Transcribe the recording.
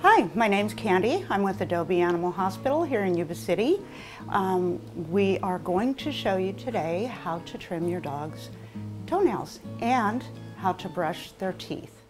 Hi, my name's Candy. I'm with Adobe Animal Hospital here in Yuba City. We are going to show you today how to trim your dog's toenails and how to brush their teeth.